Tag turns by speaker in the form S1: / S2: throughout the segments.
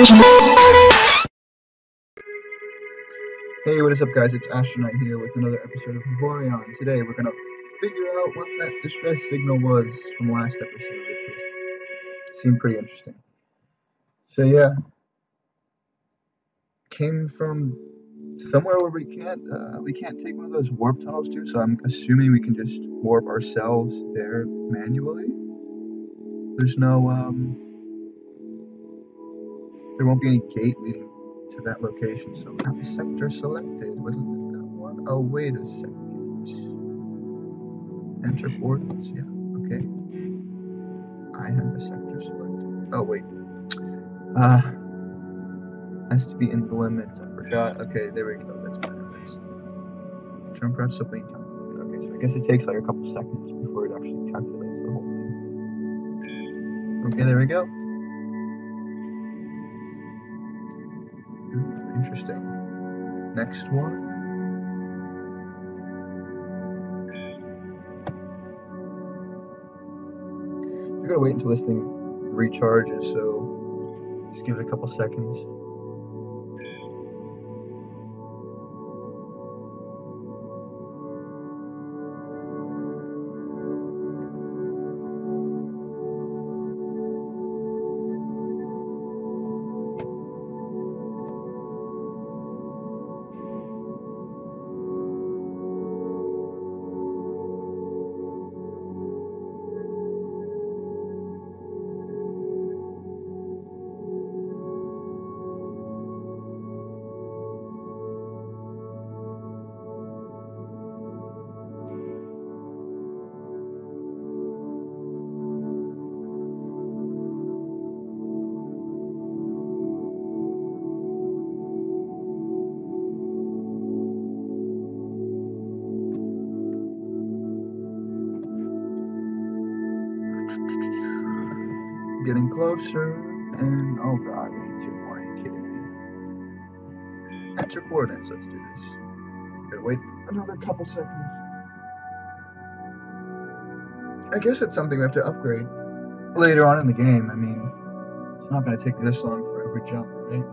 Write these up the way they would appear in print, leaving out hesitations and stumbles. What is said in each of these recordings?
S1: Hey, what is up, guys? It's Astronaut here with another episode of Avorion. Today, we're gonna figure out what that distress signal was from last episode, which seemed pretty interesting. So yeah, came from somewhere where we can't take one of those warp tunnels too. So I'm assuming we can just warp ourselves there manually. There's no there won't be any gate leading to that location. So we have a sector selected, wasn't it that one? Oh, wait a second. Enter coordinates, yeah, okay. I have a sector selected. Oh, wait. Has to be in the limits. I forgot. Okay, there we go. That's better. Jump around still being calculated. Okay, so I guess it takes like a couple seconds before it actually calculates the whole thing. Okay, there we go. Ooh, interesting. Next one. We're gonna wait until this thing recharges, so just give it a couple seconds. Getting closer, and oh god, we need 2 more. Are you kidding me? Enter coordinates, let's do this. Gotta wait another couple seconds. I guess it's something we have to upgrade later on in the game. I mean, it's not gonna take this long for every jump, right?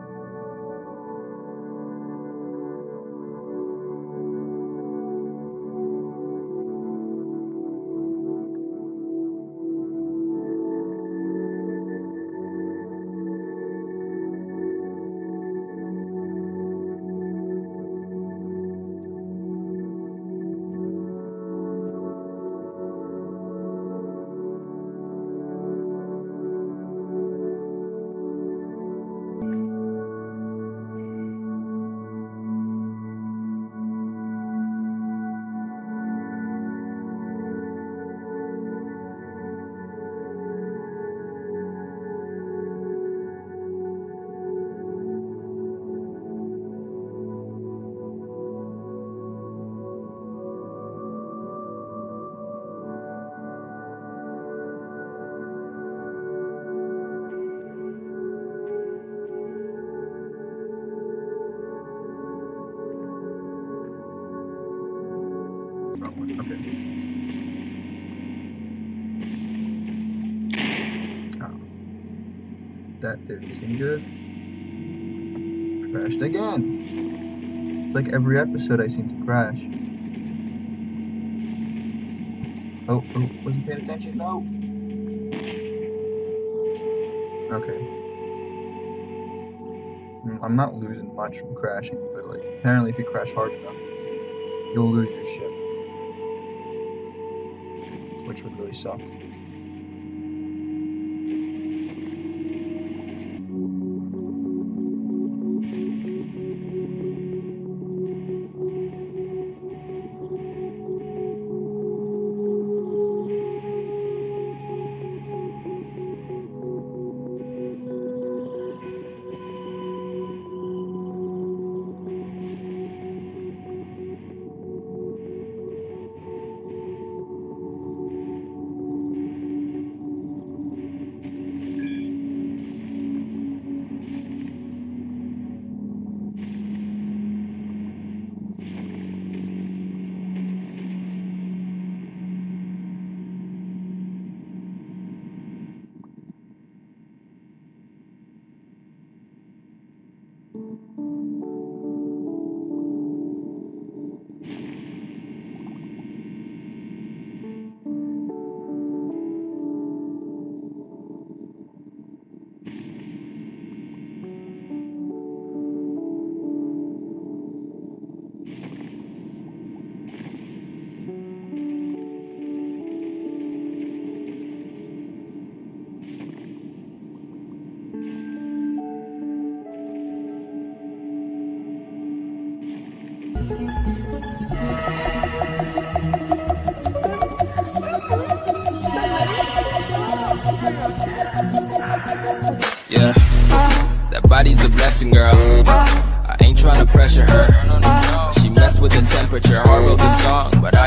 S1: Okay. Oh. That didn't seem good. Crashed again. It's like every episode I seem to crash. Oh, wasn't paying attention? No! Okay. I'm not losing much from crashing, but like, apparently if you crash hard enough, you'll lose your ship. Which would really suck.
S2: yeah. That body's a blessing, girl. I ain't tryna pressure her. She messed with the temperature, hard wrote the song, but